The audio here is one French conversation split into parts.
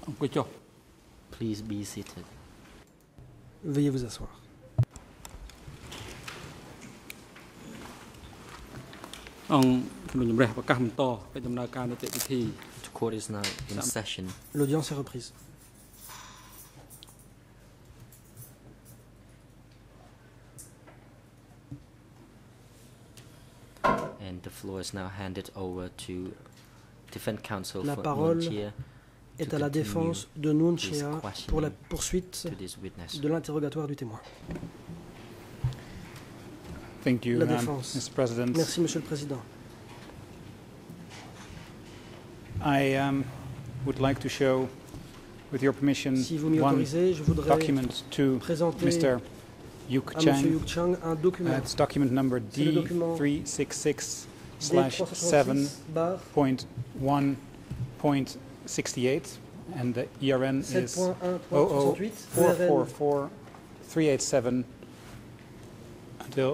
អង្គុយចុះ Please be seated. Veuillez vous asseoir. The court is now in session. L'audience est reprise. And the floor is now handed over to Defense Counsel La for parole Nunchia est à la défense de Nuon Chea pour la poursuite to this witness. de l'interrogatoire du témoin. Thank you, La défense. Mr. President. Merci, Monsieur le Président. I would like to show, with your permission, Si vous m'y one autorisez, je voudrais document to présenter Mr. Yuk à M. Chang. Yuk Chang un document. It's document number C'est le document D366/7.1.68, and the ERN is 7.1.68, 0044387 until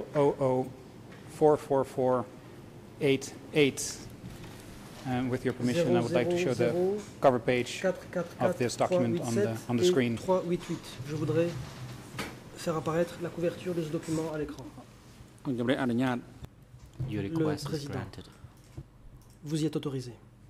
0044488. And with your permission, I would like to show the cover page of this document on the screen. 388. Je voudrais faire apparaître la couverture de ce document à l'écran. Your request is Président. granted. Vous y êtes autorisé.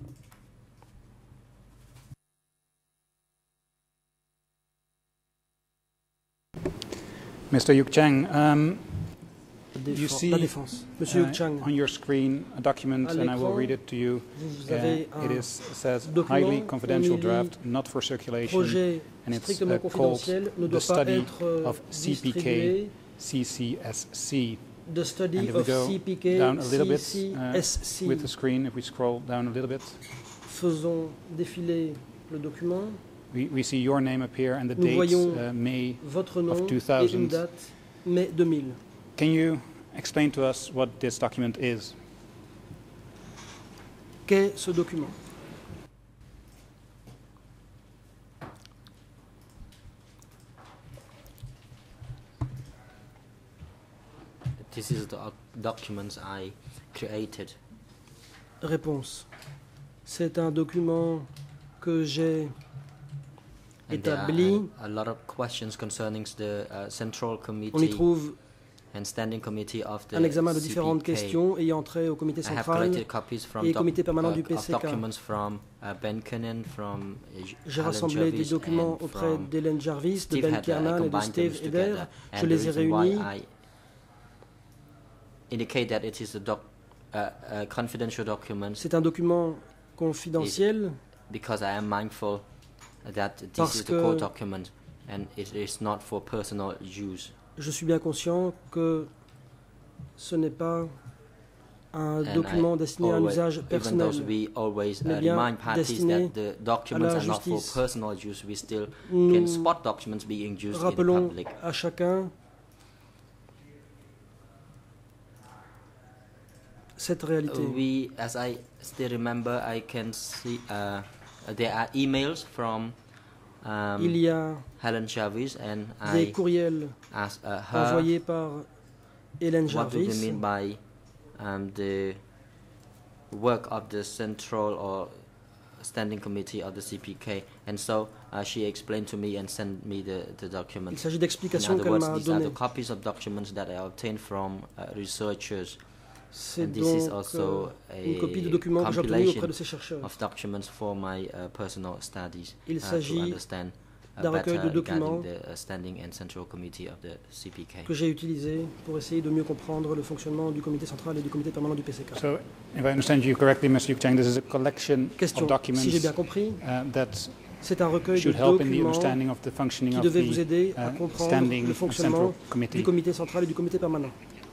Mr. Yuk Chang, you La see défense. Monsieur Yuk Chang, on your screen a document, À and I will l'écran, read it to you. vous avez It un says document highly confidential où il dit draft, not for circulation, projet and it's strictement called confidentiel ne the doit pas study être of CPK distribué. CCSC. The study And if we of go CPK down a little bit CCSC. with the screen, if we scroll down a little bit, Faisons défiler le document. we see your name appear and the Nous date voyons May. Votre nom of et 2000. une date, mai 2000. Can you explain to us what this document is? Qu'est ce document? This is the documents I created. Réponse. C'est un document que j'ai And there are établi. a lot of questions concerning the Central On y Committee trouve and Standing Committee of the un examen de différentes CPK. questions ayant trait au comité I have central. collected copies from et comité permanent du of PCK. documents from Ben Kennan, from J'ai Alan rassemblé des Jarvis documents and auprès from d'Hélène Jarvis, de Steve Ben Heder. I Kiernan et de combined them Steve Heder. together. Je And the les ai reason why réunis. I indicate that it is a confidential document C'est un document confidentiel because I am mindful that this Parce is the que- court document and it is not for personal use. Je suis bien conscient que ce n'est pas un And document I destiné à un always- usage even personnel. though we always mais bien remind parties destiné that the documents à la are not for justice. personal use, we still Nous can spot documents being used in Rappelons public. à chacun cette réalité. As I still remember, I can see there are emails from Il y a Helen Jarvis, and des I courriels asked her envoyés par Hélène what do they Jarvis. mean by the work of the Central or Standing Committee of the CPK, and so she explained to me and sent me the Il documents. s'agit In d'explications other qu'elle words, m'a these are the données. copies of documents that I obtained from researchers. C'est And this is donc also une copie de a documents que j'ai obtenus auprès compilation de ces chercheurs. of documents for my personal studies Il to s'agit understand d'un recueil better de documents regarding the Standing and Central Committee of the CPK. que j'ai utilisé pour essayer de mieux comprendre le fonctionnement du comité central et du comité permanent du PCK. So, if I understand you correctly, Mr. Yuk Chang, this is a collection Question, of documents si j'ai bien compris, that c'est un recueil de should help in the documents understanding of the functioning qui of devait vous the aider à comprendre Standing le and fonctionnement Central du Committee. comité central et du comité permanent.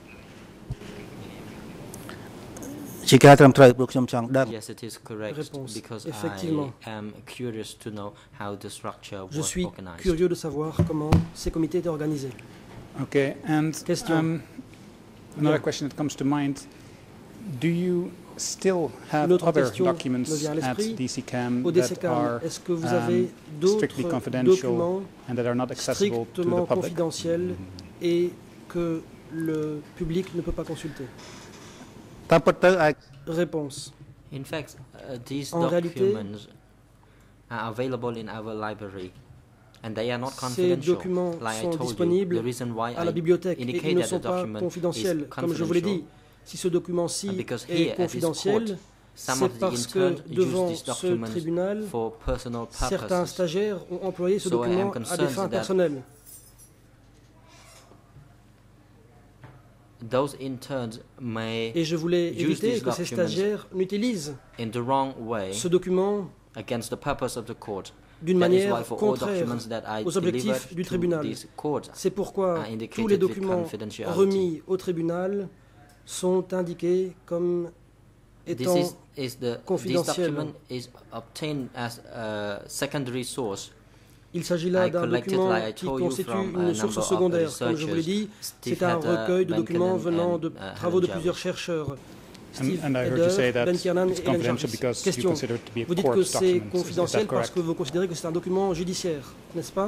ជាការត្រឹមត្រូវព្រោះខ្ញុំចង់ដឹង Yes, it is correct Réponse. because Effectivement. I am curious to know how the structure Je was suis organized. curieux de savoir comment ces comités étaient organisés. Okay, and Question. another Bien. question that comes to mind: do you still have Une autre other question documents me vient à at l'esprit. DCCAM Au that DCCAM, are est-ce que vous avez strictly d'autres confidential documents and that are not accessible to the strictement public? confidentiels et que le public ne peut pas consulter? តាមពិតទៅឯក Réponse. In fact, these En réalité, documents are available in our library. And they are not Ces confidential. documents Like I sont told you, disponibles the reason why à la I bibliothèque et ils indicate ne that sont the pas document confidentiels. is Comme je vous l'ai dit, confidential, si ce document-ci because est here at this confidentiel, court, some c'est of the parce que interns use devant these ce documents tribunal, for personal certains purposes. stagiaires ont employé ce So I am document à des concerned fins that personnelles. Those interns may Et je voulais use éviter these que ces documents stagiaires n'utilisent in the wrong way ce document against the purpose of the court. d'une That is manière why for all contraire documents that I aux objectifs delivered du to tribunal. this court C'est pourquoi are indicated tous les with documents confidentiality. remis au tribunal sont indiqués comme étant This confidentiel. document is obtained as a secondary source. Il s'agit là I d'un collected, document like I qui told you, constitue from a une number source of secondaire. Comme je vous l'ai dit, Steve c'est un Hedder, recueil de Ben documents Cannon venant and, de Helen travaux de Jarvis. plusieurs chercheurs. Steve And I heard you say Hedder, that Ben Kiernan it's et Helen confidential Jarvis. because you Question. consider it to be a Vous dites court que c'est document. Is confidentiel that parce correct? que vous considérez que c'est un document judiciaire, n'est-ce pas?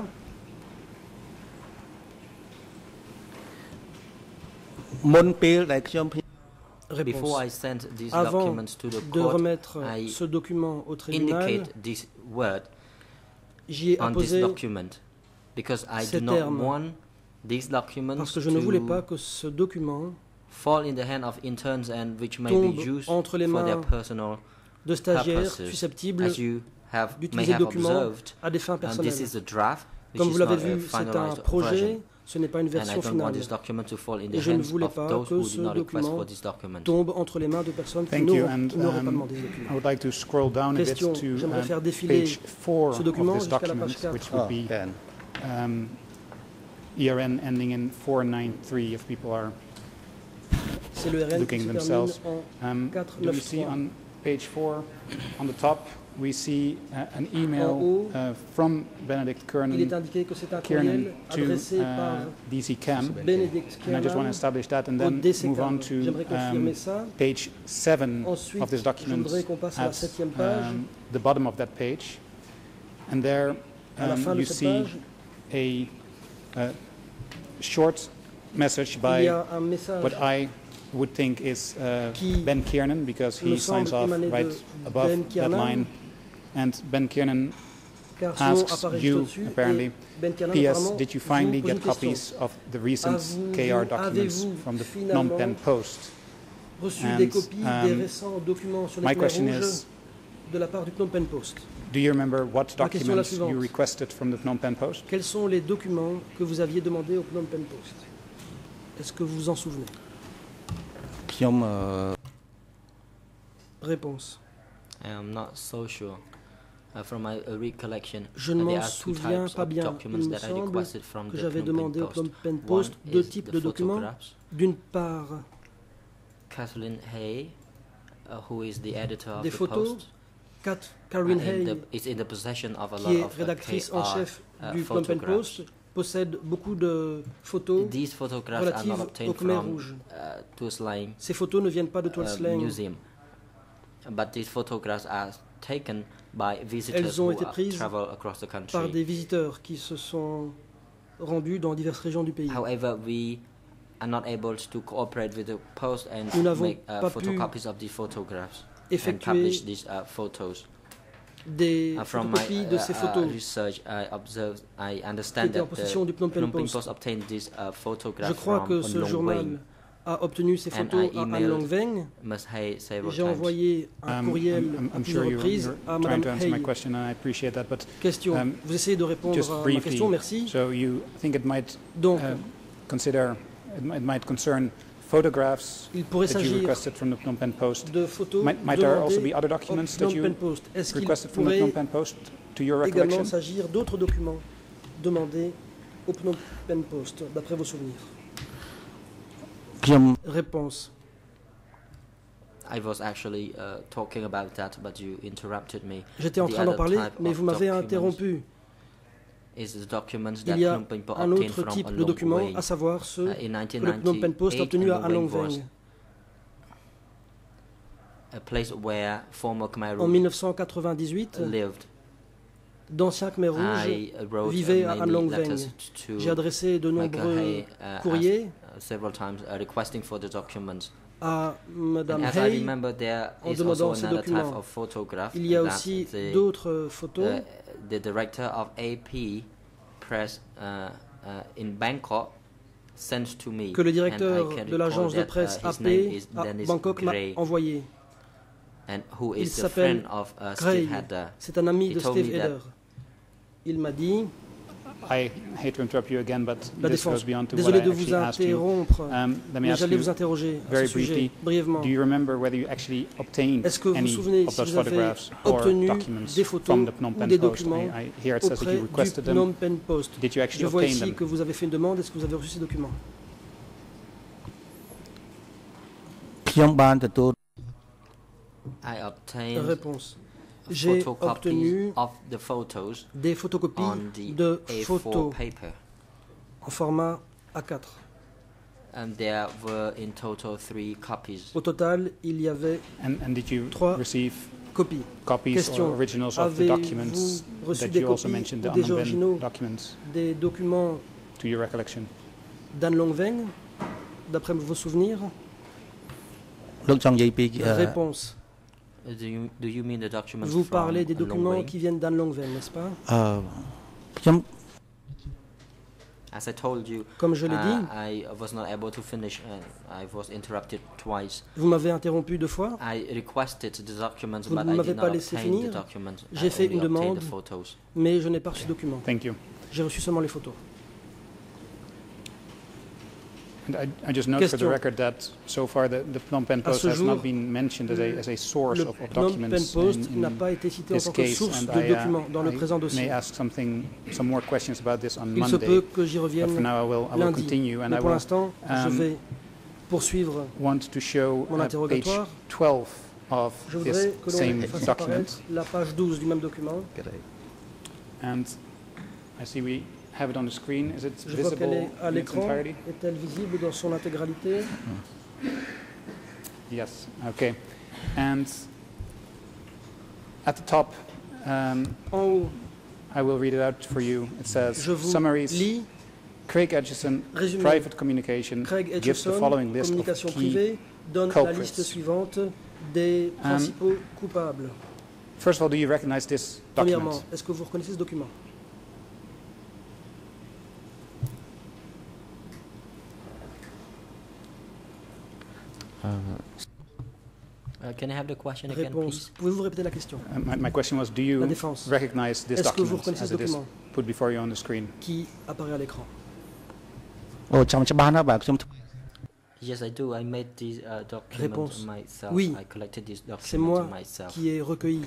Before I Réponse. sent these Avant documents to the de court, remettre I ce document au tribunal, indicate this word j'y ai on this apposé document because I do ces not termes. want these documents parce que je ne voulais to pas que ce document fall in the hand of interns and which may be tombe used entre les for their mains personal de stagiaires purposes. susceptibles As you may d'utiliser le have document observed, à des fins this personnelles. is a draft, which Comme is vous l'avez not a vu, c'est un finalized projet, version. ce n'est pas une And I version don't want finale. this document to fall in Et the je ne hands voulais of pas those que who ce do not request document for this document. tombe entre les mains de personnes qui Thank you, n'auraient and pas demandé ce I document. would like to scroll down a bit Question. to J'aimerais faire défiler page 4 ce of document this jusqu'à la document, page 4. which would be ERN ending in 493 if people are C'est le RN qui looking se termine themselves. en Do we see 493. on page 4, on the top, we see an En email haut, from Benedict Il est Kiernan indiqué que c'est un Kiernan courriel adressé par DC Cam. Bénédicte And I just want to Kiernan establish that and au then DC move on Cam. to J'aimerais confirmer ça. page 7 Ensuite, of this je document voudrais qu'on passe à la at 7e page. the bottom of that page. And there À la fin de you cette see page, a short message il y by a un message what I would think is qui Ben Kiernan, because he me signs semble off émaner right de above Ben that Kiernan. line. And Ben Kiernan car son nom asks apparaît you, juste au-dessus. apparently, Et Ben Kiernan, P.S. apparemment, Did you vous finally pose une get question. copies of the recent Avez-vous- KR documents avez-vous from the finalement Phnom Penh Post? Reçu And, des copies des récents documents sur les my clés question rouges is, de la part du Phnom Penh Post. do you remember what Ma question est la documents suivante. you requested from the Phnom Penh Post? Quels sont les documents que vous aviez demandés au Phnom Penh Post? Est-ce que vous vous en souvenez? Réponse. I am not so sure. From my recollection, Je ne there m'en are two souviens types pas of bien. documents Il me that I semble requested from que the j'avais Phnom demandé au Penh Phnom Post. Penh One Post deux is types the de documents. photographs. D'une part, Kathleen Hay, who is the editor of des the photos. Post, Karen Hay, is in the possession of a qui est lot of rédactrice en KR chef du Phnom Penh photographs. Post, possède beaucoup de photos These photographs are relatives not au obtained Khmer from Rouge. Tuas Laing Ces photos ne viennent pas de Tuol Sleng. museum, but these photographs are taken by visitors Elles ont who été prises travel across the country. par des visiteurs qui se sont rendus dans diverses régions du pays. However, we are not able to cooperate with the Post and Nous n'avons make pas pu photocopies of these photographs and effectuer publish these photos. des From photocopies my de ces photos. research, I Qui understand étaient en that possession du Phnom Penh Post. obtained these photographs Je crois from que ce Long journal Weng. a obtenu ces And photos I à An emailed Long Veng. Ms. Hay several J'ai times. envoyé un courriel à I'm plusieurs sure reprises you're à trying Madame to answer my Hay. question, and I appreciate that. But Question. Vous essayez de répondre just à ma briefly, question, merci. so you think it might Donc, it might concern photographs il pourrait that you s'agir requested from the Phnom Penh Post. de photos Might there also be demandées other au documents that Phnom Penh you Post. Est-ce qu'il requested from the pourrait Phnom Penh Post, to your également recollection? s'agir d'autres documents demandés au Phnom Penh Post, d'après vos souvenirs? Réponse. I was actually talking about that, but you interrupted me. J'étais en The train d'en other parler, type mais of vous m'avez documents interrompu. is the documents Il that y a Phnom Penh Post un obtained autre from type a de Long document, Weng. à savoir ceux In que le Phnom Penh Post a 1998, obtenus à An An Long Weng was Veng. a place where former Khmer En Rouge 1998, lived. d'anciens Khmer rouges I wrote vivaient à An Long mainly Veng. letters to J'ai adressé de nombreux Hay, courriers several times requesting for the documents. à Madame And as I Hay remember, there en is also demandant ces another type documents. of photograph Il y a that aussi the, d'autres photos. the director of AP Press in Bangkok sent to me, Que le and directeur I can de l'agence de recall that, presse his AP name is à Dennis Bangkok m'a Gray, envoyé. and who Il is the s'appelle friend of Gray. Steve Hadder. C'est un ami He de told Steve me that- Heder. Il m'a dit, I hate to interrupt you again, but la this goes défense, beyond to what désolé I de vous actually asked you. interrompre, Let me mais ask j'allais you vous interroger à very ce sujet, briefly, brièvement. do you remember whether you actually obtained Est-ce que vous vous any souvenez of si those vous avez photographs or obtenu documents des photos from the Phnom ou Penh des Post? documents Here it says that auprès you du requested them. Phnom Penh Post? Did you Je actually vois obtain ici them? que vous avez fait une demande. Est-ce que vous avez reçu ces documents? ខ្ញុំបានទទួល I obtained Réponse. J'ai photocopies obtenu of the photos des photocopies on the de A4 photos paper, en format A4. and there were in total 3 copies. Au total, il y avait And did you Trois receive copies. copies Question. or originals of the Avez-vous documents reçu that des you also copies mentioned, the ou des Phnom Penh originaux documents, des documents to your recollection? d'An Long Veng, d'après vos souvenirs? លោកចង់និយាយពី Réponse. Do you mean the documents Vous from parlez des Long documents Veng? qui viennent d'An Long Veng, n'est-ce pas? ខ្ញុំ As I told you, Comme je l'ai dit, I was not able to finish. I was interrupted twice. vous m'avez interrompu 2 fois. I requested the documents, Vous but ne I m'avez did pas not laissé obtain finir. the documents. J'ai I fait only une obtained demande. the photos. Mais je n'ai pas reçu de documents. Thank you. J'ai reçu seulement les photos. And I just note for the Question. record that so far the Phnom Penh À Post ce has jour, not been mentioned as a source Le of Phnom Penh documents Post n'a in pas été cité en this tant que case, source and de documents dans le présent I may dossier. ask some more questions about this on Il se peut Monday, que j'y but for revienne now I will lundi. continue, and Mais I pour will l'instant, je vais poursuivre. want to show Mon page interrogatoire. 12 of Je this voudrais que same l'on fasse document. apparaître la page 12 du même document. And I see we have it on the screen. Is it Je vois qu'elle visible est à in its l'écran. entirety? Est-elle visible dans son intégralité? Yes. Okay. And at the top, En haut, I will read it out for you. It says, je vous summaries, lis. Craig Acheson, Résumé. private communication, Craig gives the Acheson, following list of communication key. privée, donne la culprits. liste suivante des principaux coupables. First of all, do you recognize this Premièrement, document? est-ce que vous reconnaissez ce document? Can I have the question again, Réponse. please? Pouvez-vous répéter la question? My question was, do La you défense. recognize this Est-ce que vous document reconnaissez as ce it is document put before you on the screen? qui apparaît à l'écran? អូចាំច្បាស់ណាស់បាទខ្ញុំ Yes, I do. I made these documents Réponse. myself. Oui. I collected these C'est documents moi myself. qui ai recueilli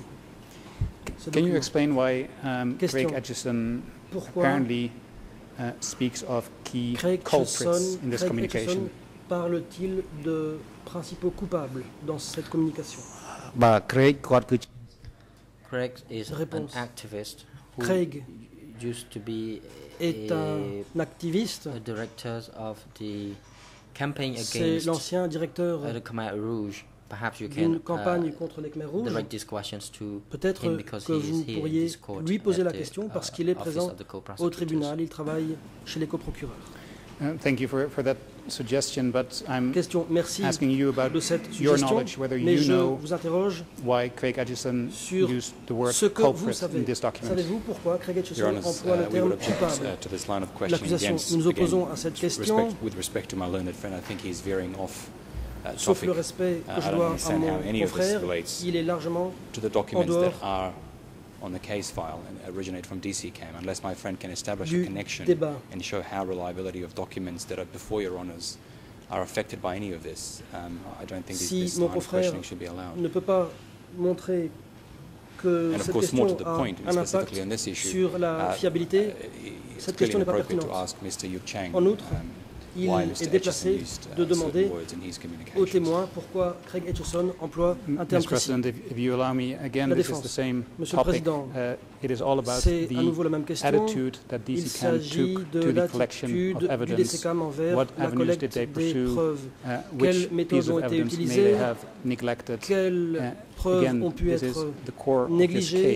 ce Can you document. explain why Question. Craig Acheson Pourquoi apparently speaks of key Craig culprits in this Craig communication? Acheson parle-t-il de principaux coupables dans cette communication? បាទ Craig គាត់គឺ Craig is an Réponse. activist who Craig used to be est un activiste. a director of the campaign C'est against l'ancien directeur the Khmer Rouge. Perhaps you d'une can campagne contre les Khmer rouges. direct these questions to Peut-être him because que he is vous here in pourriez this court lui poser at la the, question parce qu'il est office présent of the au co-prosecutors. tribunal. Il travaille chez les coprocureurs. Thank you for that suggestion, but I'm Question. Merci asking you about de cette your suggestion, knowledge, whether mais you je know vous interroge why Craig Acheson sur used the word ce que vous culprit savez. in this document. Savez-vous pourquoi Craig Your Acheson Honours, emploie le we terme would object coupable? to this line of questioning L'accusation. against, Nous nous opposons again, à cette question, with respect to my learned friend. I think he's veering off sauf topic le respect que I je don't dois à understand how mon any of this confrère. relates Il est largement to the documents that dehors are on the case file and originate from DCCAM, unless my friend can establish a du connection débat. and show how reliability of documents that are before your honours are affected by any of this. I don't think Si this mon line of confrère questioning should be allowed. ne peut pas montrer que And of cette course, more question to the a point, un specifically on impact this issue, sur la fiabilité. it's Cette clearly question n'est pas inappropriate to pertinente. ask Mr. Yu Chang En outre, il why est Mr. déplacé Acheson used de demander certain words in his aux communications. témoins pourquoi Craig Acheson emploie un terme Mr. précis. President, if you allow me, again, La this is défense. the same Monsieur le topic. Président, It is all about c'est à nouveau la the même question. attitude that Il DCCAM s'agit took de to the collection l'attitude of du evidence. DCCAM envers What la avenues did collecte they des pursue? preuves. Which Quelles méthodes pieces of ont été evidence may utilisées? they have neglected? Quelles preuves Again, ont pu this être is the core of this négligées? case.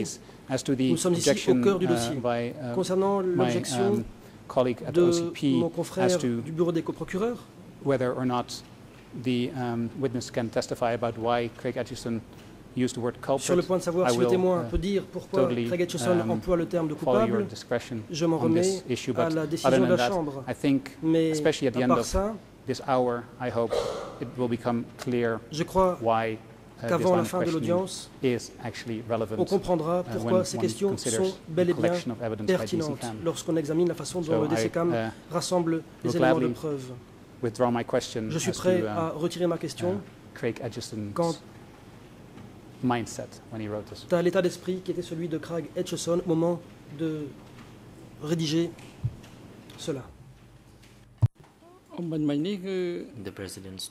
As to the Nous sommes ici au objection cœur du dossier. by Concernant my l'objection colleague at de OCP mon as confrère to du bureau des coprocureurs, whether or not the witness can testify about why Craig Atchison used the word culprit, sur le point de savoir I si le will, témoin peut dire pourquoi totally, Craig Atchison emploie le terme de follow your coupable, discretion je m'en on this remets issue. à But la other décision de than la that, Chambre. I think, Mais especially at the à end part of ça, this hour, I hope it will become clear je crois why this qu'avant line la of fin de questioning l'audience, is actually relevant on comprendra when pourquoi ces one questions considers sont bel et the bien collection of evidence by pertinentes DCCAM. lorsqu'on examine la façon dont So le DCCAM I rassemble les will éléments de gladly preuve. withdraw my question Je suis as prêt to à retirer ma question Craig Atchison's quant mindset when he wrote this. à l'état d'esprit qui était celui de Craig Atchison au moment de rédiger cela. The president.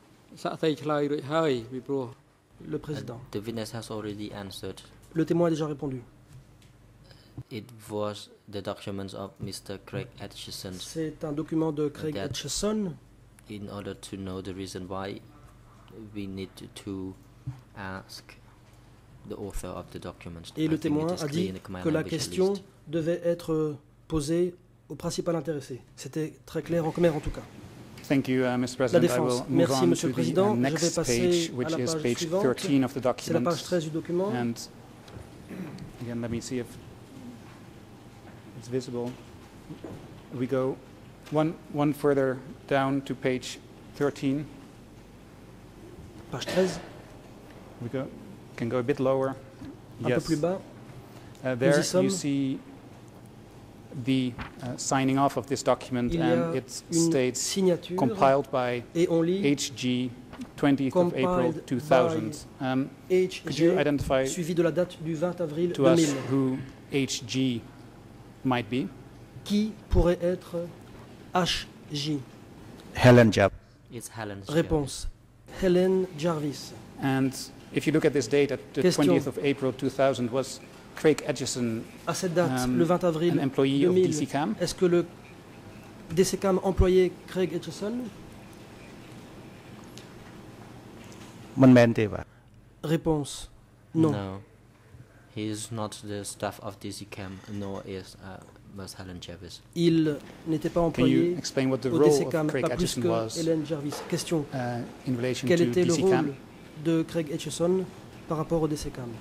Le président. The witness has already answered. Le témoin a déjà répondu. It was the documents of Mr. Craig Atchison. C'est un document de Craig That- Atchison. In order to know the reason why, we need to ask the author of the documents. Et I le think témoin it is a clear dit in the Khmer que la language at question least. devait être posée au principal intéressé. C'était très clair en Khmer en tout cas. Thank you, Mr. La President. I défense. will move Merci, on Monsieur to le the Président. Je vais next passer page, à which la is page page suivante. 13 of the C'est la document. page 13 du document. And again, let me see if it's visible. We go one further down to page 13. Page 13, We can go a bit lower. un peu plus bas. There y sommes. you see the signing off of this document, Il y a and it une states signature compiled by et on lit HG 20th of April Compiled 2000. Could you HG identify suivi de la date du 20 avril to us 2000. who HG might be? Qui pourrait être HJ? Helen Jab. It's Helen's Réponse. Helen Jarvis. And if you look at this date, at the Question. 20th of April 2000, was Craig Atchison À cette date, Um, le 20 an avril employee of 2000, DCCAM? est-ce que le DCCAM employait Craig Atchison? មិនមែនទេបាទ Réponse. No. Non. He is not the staff of DCCAM, nor is Ms. Helen Jarvis. Il n'était pas Can you employé explain what the au role DCCAM, of Craig pas plus Atchison que was Helen Jarvis. Question. in relation Quel to était le DCCAM? rôle de Craig Atchison par rapport au DCCAM?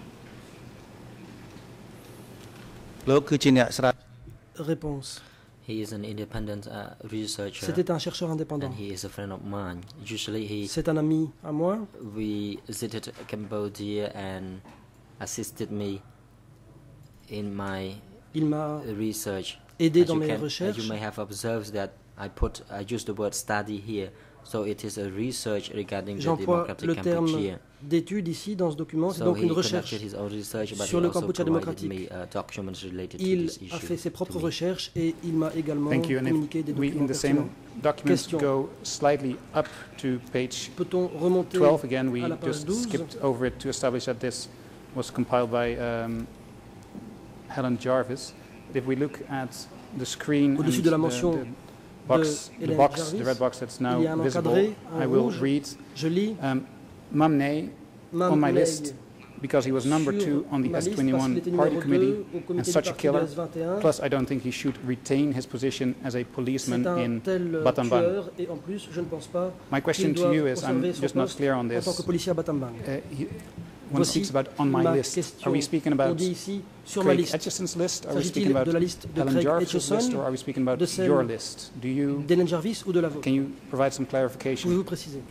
លោកគឺជាអ្នកស្រាវ Réponse. He is an independent researcher, C'était un chercheur indépendant. and he is a friend of mine. Usually, C'est un ami à moi. we visited Cambodia and assisted me in my Il m'a research. aidé As dans you mes can- As recherches. you may have observed that I use the word study here, so it is a research regarding the J'emploie democratic le terme Cambodia. d'étude ici dans ce document. C'est So donc he une recherche. conducted his own research, but sur he le also Kampuchea provided démocratique. me documents related to Il this issue. a fait ses propres to me. recherches et il m'a également Thank you. And communiqué des if we, documents in the same pertinents. document, Question. go slightly up to page Peut-on remonter 12 again, we à la page just 12? skipped over it to establish that this was compiled by Helen Jarvis. If we look at the screen and Au-dessus de la mention box, de the Hélène box, Jarvis, the red box that's now il y a un visible, encadré en I will rouge. read Je lis Mamney on my Mamney list because he was number sur 2 on the ma liste parce qu'il S21 était party numéro committee 2 au and comité du such a parti de killer. S21. Plus, I don't think he should retain his position as a policeman C'est un in tel Battambang. tueur et en plus, je ne pense pas My question qu'il to doit you is, I'm conserver son just not poste clear on en tant que this. policier à Battambang. One Voici speaks about on my ma list. question. Are we speaking On about dit ici sur ma Craig liste. Atchison's list? Are we S'agit-il speaking about de la liste de Helen Craig Jarvis' list, Atchison, or are we speaking about de celle your list? Do you d'Hélène Jarvis ou de la vôtre? can you provide some clarification? Pouvez-vous préciser?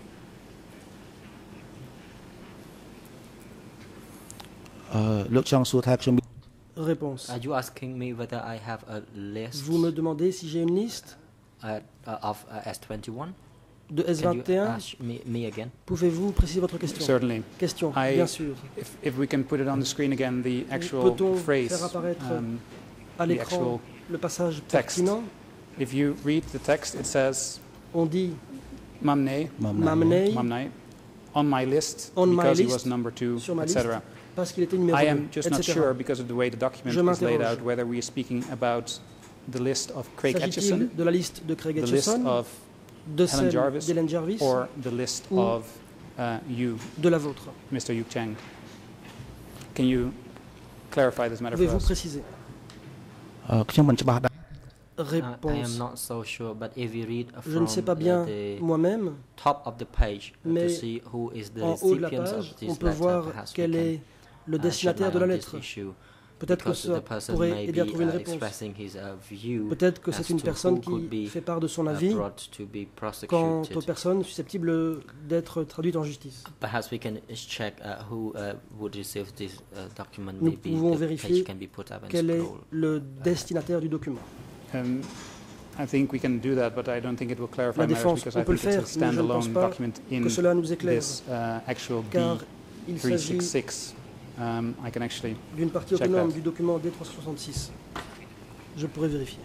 លោកចង់សួរថាខ្ញុំ Réponse. Are you asking me whether I have a list Vous me demandez si j'ai une liste of S21? de Can you S21. ask me again? Pouvez-vous préciser votre question? Certainly. Question, I- bien sûr. If we can put it on the screen again, the actual Peut-on phrase. faire apparaître À the l'écran, actual le passage text. pertinent. If you read the text, it says On dit Mamney, Mamney Mamney, on my list On my because he list, was number 2, sur ma etc. liste, parce qu'il était numéro I 2, am just not etc. sure because of the way the document Je is laid m'interroge. out whether we are speaking about the list of Craig Atchison, S'agit-il de la liste de Craig the list Atchison, of de Helen celle Jarvis, d'Hélène Jarvis or the list ou of you, de la vôtre? Mr. Yuk Chang? Can you clarify this matter for Pouvez-vous us? préciser? ខ្ញុំមិនច្បាស់ដែរ I am Réponse. not so sure, but if we read Je ne from sais pas bien the moi-même. top of the page to Mais see who is the En haut de la recipient of page, this on peut letter, voir perhaps we quel can est le shed destinataire light de la on this lettre. issue. Peut-être que Because ça the person pourrait may aider à be trouver une réponse. expressing his view Peut-être que c'est as une to personne who could qui be fait part de son avis brought to be quant aux prosecuted. personnes susceptibles d'être traduites en justice. Perhaps we can check who would receive this document. Nous Maybe pouvons the vérifier page can be put up and Quel est scroll. le destinataire du document? I think we can do that, but I don't think it will clarify La matters défense, because on I peut le think faire, it's a mais je ne pense standalone pas document in que cela nous éclaire, this actual car il s'agit B366. I can actually d'une partie check autonome that. du document D366. Je pourrais vérifier.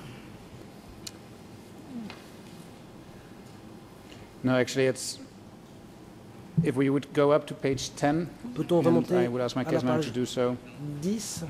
No, actually, it's if we would go up to page 10, Peut-on and remonter I would ask my à la case manager to page do so. 10?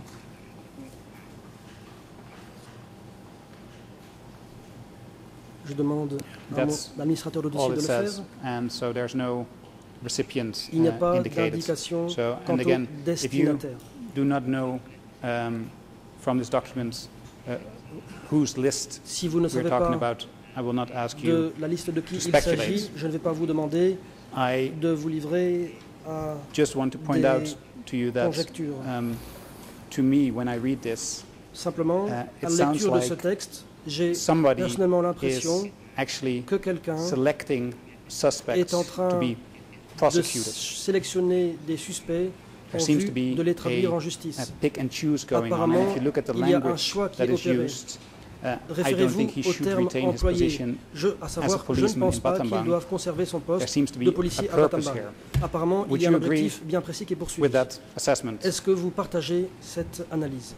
Je demande à mon That's administrateur de All dossier it de le says, faire. and so there's no recipient Il n'y a pas indicated. d'indication So, quant and au again, if you destinataire. do not know from this document whose list Si vous ne we're savez talking pas about, I will not ask you. de la liste de qui to il s'agit, speculate. je ne vais pas vous demander I de vous livrer à just want to point des out to you that, conjectures. to me, when I read this, Simplement, it à la sounds lecture de ce like texte, j'ai somebody personnellement is l'impression actually que quelqu'un selecting suspects est en train to be de prosecuted. sélectionner des suspects en There seems vue to be de les traduire en a justice. pick and choose going on. Apparemment, And if you look at the il y a un language choix qui that est is opéré. used, I don't Référez-vous think he au should terme retain his employé, position. à savoir, je ne policeman pense in pas qu'ils Battambang. doivent conserver son There poste seems to be de a policier à purpose Battambang. here. Apparemment, Would il y a you un agree objectif bien précis qui est poursuivi. With that assessment, Est-ce que vous partagez cette analyse?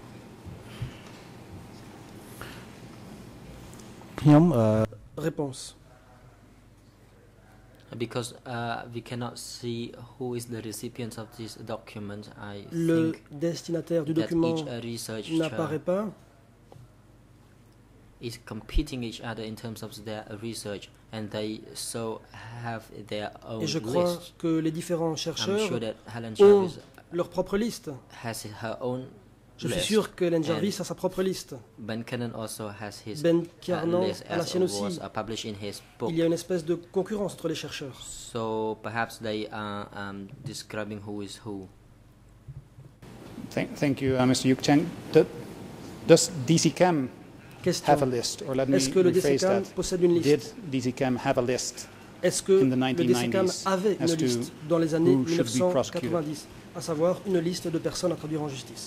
ខ្ញុំ Réponse. Because we cannot see who is the recipient of this document, I Le think destinataire du that document each researcher n'apparaît pas. is competing each other in terms of their research, and they so have their own Et je crois list. que les différents I'm chercheurs sure that Helen ont Jarvis leur propre liste. has her own Je suis list. sûr que Helen And Jarvis a sa propre liste. Ben Cannon also has his Ben Kiernan list a la as sienne was aussi. published in his book. Il y a une espèce de concurrence entre les chercheurs. So perhaps they are describing who is who. thank you, Mr. Yukchang. Does DCCAM have a Question. list, or let me Est-ce que le rephrase DCCAM that? possède une Did liste? DCCAM have a list Est-ce que in the le DCCAM 1990s avait une as to liste dans les années who should be 1990, à savoir une liste de personnes à traduire en justice?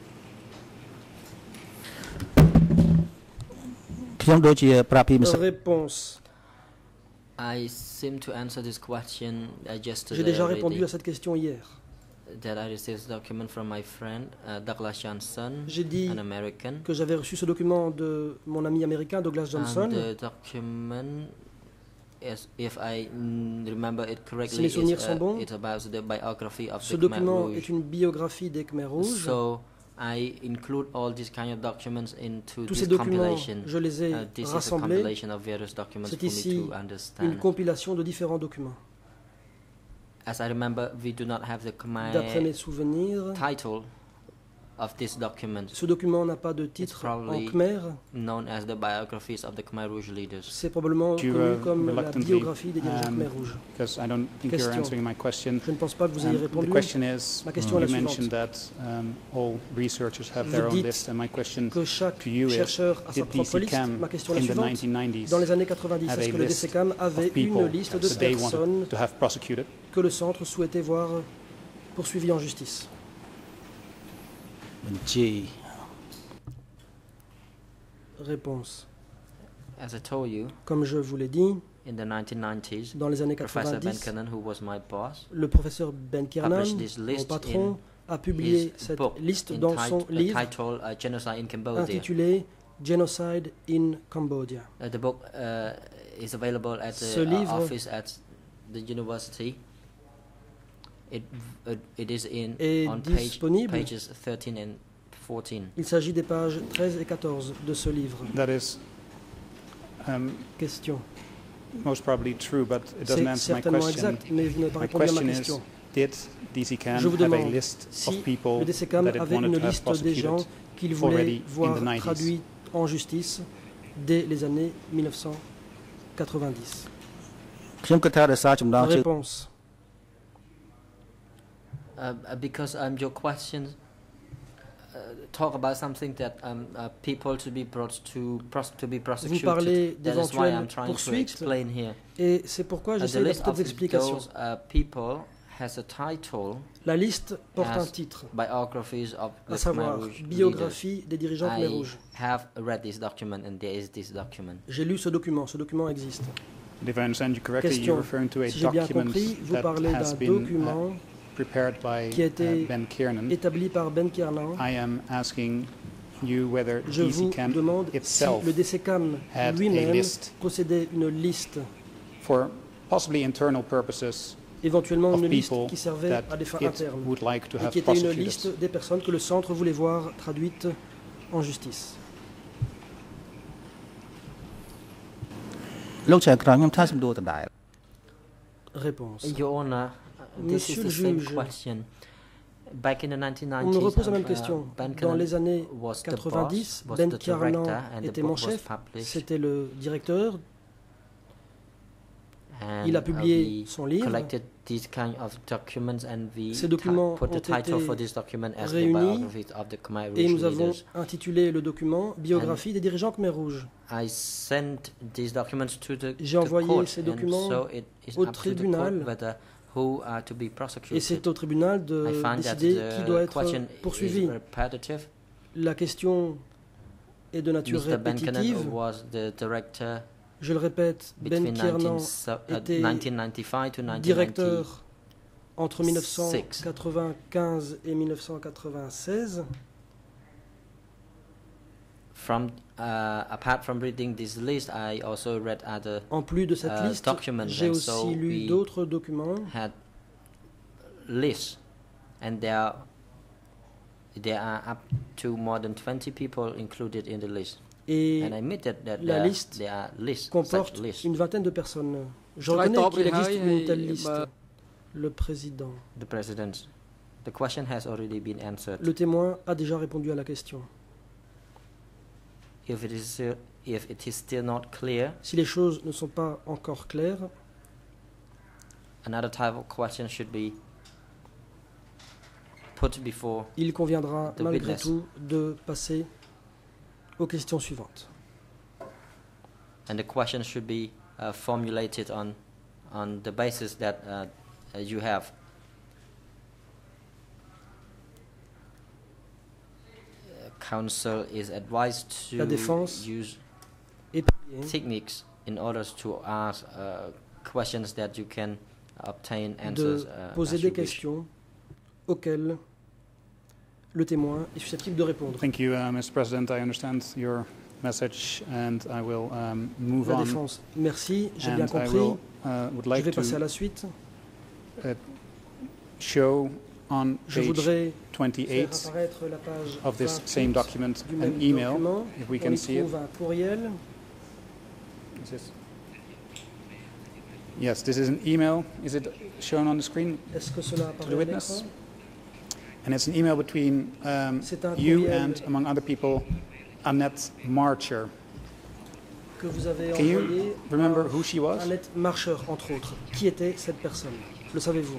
ខ្ញុំដូចជាប្រាប់ពីម្សិល Réponse. I seem to answer this question yesterday J'ai déjà répondu already, à cette question hier. that I received this document from my friend Douglas Johnson, J'ai dit an American. que j'avais reçu ce document de mon ami américain Douglas Johnson. And the document, if I remember it correctly, Si mes souvenirs sont bons, it's about the biography of Ce the Khmer document Rouge. est une biographie des Khmer Rouges. So I include all these kind of documents into Tous this ces documents, compilation. je les ai This is a rassemblés. compilation of various documents C'est for me ici to une understand. compilation de différents documents. As I remember, we do not have the D'après mes Khmer souvenirs, title of this document, ce document n'a pas de titre en probably Khmer. known as the biographies of the Khmer Rouge leaders. C'est probablement You, connu comme la reluctantly, biographie des dirigeants Khmer Rouges. Because I don't think you're Question. answering my question. Je ne pense pas que vous ayez The répondu. question is, Ma question est you la suivante. mentioned that all researchers have Vous their own dites list, and my question Que chaque to you is, chercheur a sa did propre liste. DCCAM Ma question est la in the suivante. 1990s Dans les années 90, have est-ce a que le list DCCAM avait of people une liste de that they personnes wanted to have prosecuted? que le centre souhaitait voir poursuivies en justice? បញ្ជី Réponse. As I told you, Comme je vous l'ai dit, in the 1990s, dans les années Professor Ben 90, Cannon, who was my boss, le professeur Ben Kiernan, published this mon list patron, a publié his cette book liste dans son livre titled Genocide in Cambodia. intitulé Genocide in Cambodia. The book is available at Ce the livre office at the university. It is est on disponible. pages 13 and 14. Il s'agit des pages 13 et 14 de ce livre. That is Question. most probably true, but it doesn't C'est answer my certainement question. exact, mais vous n'avez pas My répondu à ma question is, question. did DCCAN Je vous have a demande list si of people le DCCAM that it avait wanted une to have liste des gens prosecuted qu'il voulait already in voir the 90s? traduits en justice dès les années 1990. ខ្ញុំគិតថាដោយសារចំណងជើង Réponse. Because your question talk about something that people to be brought to be Vous parlez prosecuted. That is why I'm d'éventuelles trying to poursuites explain here. et c'est pourquoi The j'essaie list d'apporter of des explications. those people has a title La liste porte un as titre, biographies of à the savoir Khmer Rouge biographie des dirigeants Khmer leaders. Rouge. I have read this document and there is this document. J'ai lu ce document existe. And if I understand you correctly, Question. you're referring to a Si j'ai bien document compris, vous that parlez has d'un been document prepared by qui a été Ben Kiernan. établi par Ben Kiernan. I am asking you whether Je vous DCCAN demande si itself le DCCAM had a lui-même list possédait une liste, for possibly internal purposes éventuellement of une liste people qui servait that à des fins it internes, would like to et have qui était une prosecuted. liste des personnes que le centre voulait voir traduites en justice. លោកចៅក្រមខ្ញុំថាសំដួលដដែល Réponse. Your Honor, this Monsieur is le the same juge, question. Back in the On me 1990s, repose la même question. Ben Dans Kiernan les années was the 90, boss, was Ben the Kiernan director, and the était book mon was chef, published. c'était le directeur. And Il a publié we son livre. collected these kind of documents and we Ces documents put the ont title été for this document as the réunis biographies of the Khmer Et Rouge nous avons leaders. intitulé le document Biographie des dirigeants Khmer Rouge. I sent these documents to the J'ai envoyé court, ces and documents so it is au up to the tribunal. court whether who are to be Et prosecuted. c'est au tribunal I de find that décider qui doit the être question poursuivi. is repetitive. La question est de nature Mr. Ben Kiernan répétitive. was the director Je le répète, Ben between Kiernan 1995 to 1990. directeur entre Six. 1995 et 1996. From apart from reading this list, I also read other En plus de cette liste, documents, j'ai and aussi so lu we d'autres documents. had lists, and there are up to more than 20 people included in the list. Et And I admit that la liste there are lists, comporte such lists. une vingtaine de personnes. Je ឆ្លើយ reconnais តប qu'il រួចហើយ existe ហើយ une telle បើ liste. Le président. The president. The question has already been answered. Le témoin a déjà répondu à la question. If it is still not clear, Si les choses ne sont pas encore claires, another type of question should be put before. il conviendra The malgré witness. tout de passer aux questions suivantes. And the question should be formulated on the basis that you have. Counsel is advised to La défense use Et puis, techniques in order to ask questions that you can obtain de answers poser as des you wish. questions auxquelles le témoin est susceptible de répondre. Thank you, Mr. President. I understand your message, and I will move La on. défense, merci, j'ai bien And I compris. would Je like vais passer à to la suite. show on Je page voudrais faire 28 apparaître la page of this 28 same document du an même email, document. if we On can y see it. trouve un courriel. Is this- Yes, this is an email. Is it shown on the screen? Est-ce que cela the apparaît à witness? l'écran? And it's an email between C'est un you courriel and, among other people, Annette Marcher. que vous avez Can you envoyé remember à who she was? Annette Marcher, entre autres. Qui était cette personne? Le savez-vous?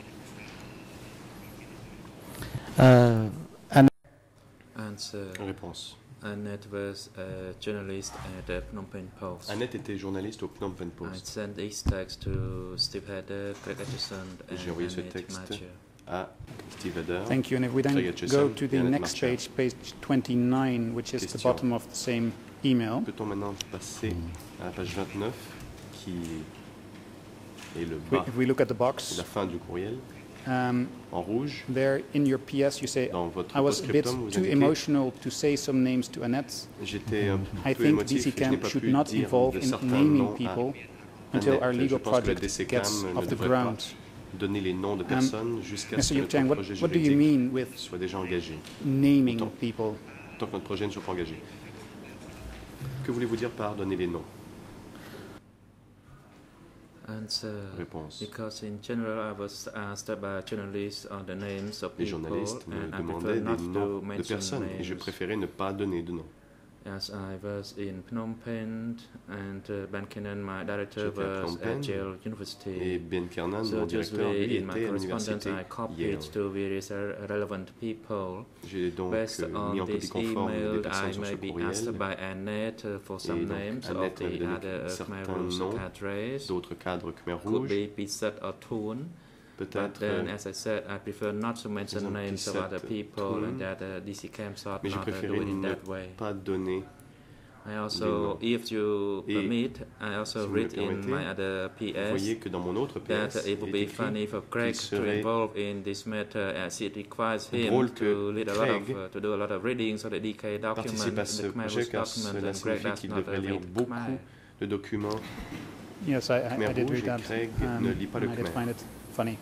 Answer. Réponse. Annette was a journalist at the Phnom Penh Post. Annette était journaliste au Phnom Penh I Post. sent this text to Steve Hedder, Greg Atchison, and J'ai envoyé ce Annette texte Marcher. à Steve Hedder. Thank you. And if we then Craig Atchison go to et the Annette next Marcher. page, page 29, which is the Question. bottom of the same email. Peut-on maintenant passer à la page 29 qui est le We- bas, If we look at the la box, fin du courriel, um, en rouge, there in your PS you say, dans votre I was a bit post-scriptum, vous too indiquez emotional to say some names to Annette. j'étais un I peu think émotif et je n'ai DCCAM pas should pu not dire involve de in certains naming noms à people until our Annette. legal Je pense que le project DCCAM gets ne off the devrait ground. pas donner les noms de personnes jusqu'à ce Mr. que Yu Chang, notre what, projet what do you juridique mean with soit déjà engagé, naming Autant. people? tant que notre projet ne soit pas engagé. Que voulez-vous dire par donner les noms? Answer. Réponse. Because in general, I was asked by journalists on the names of Les people, journalistes me and I demandaient prefer des not noms to de mention personnes et je names. préférais ne pas donner de nom. As I was in Phnom Penh, and Ben Kinnan, my director, J'étais à was Phnom Penh, at Yale Et University. Ben Kernan, So mon directeur, lui, usually in my était à correspondence, l'université I copied Yale. to various relevant people. J'ai donc Based mis on en copie this conforme des email, personnes I sur ce may be courriel. asked by Annette for Et some donc, names of Annette m'avait the donné other certains Khmer Rouge noms cadres. d'autres cadres Khmer Could rouges. be Pisat or Thun. But Peut-être, then, as I said, I prefer not to mention disons names of Pisat, other people, Thun. and that DC camps ought mais j'ai not do préféré it in ne that way. pas donner. I also, if you Et permit, I also si vous me read in permettez, my other Vous PS voyez que dans mon autre PS, that it would il be est écrit funny for Greg qu'il to serait involve in this matter, as it requires him drôle to que lead a lot of, Craig to do a lot of readings of the DK participe document, à ce the Khmer projet Rouge car document, cela and Greg signifie does qu'il not devrait lire read beaucoup Khmer. de documents. Yes, Khmer I did Rouge read that. et Craig ne lit pas le I did Khmer. find it funny.